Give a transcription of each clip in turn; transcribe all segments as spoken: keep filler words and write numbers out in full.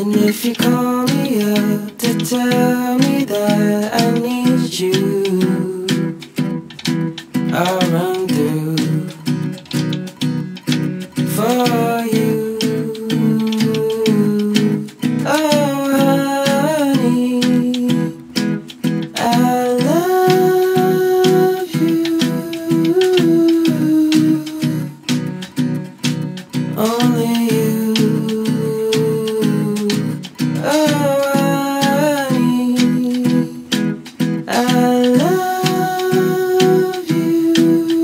And if you call me up to tell me that I need you, I'll run through for you. Oh honey, I love you. Only you. Oh honey, I love you.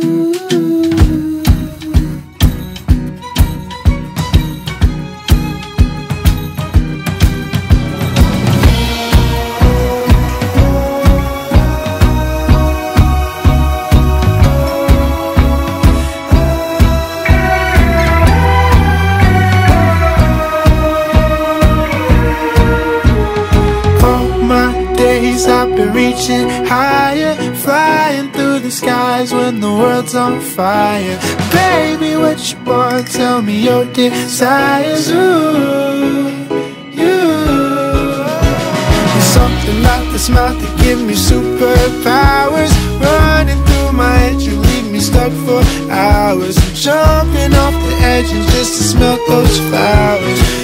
I've been reaching higher, flying through the skies when the world's on fire. Baby, what you want? Tell me your desires. Ooh, you. There's something about the smile that give me superpowers. Running through my head, you leave me stuck for hours. I'm jumping off the edges just to smell those flowers.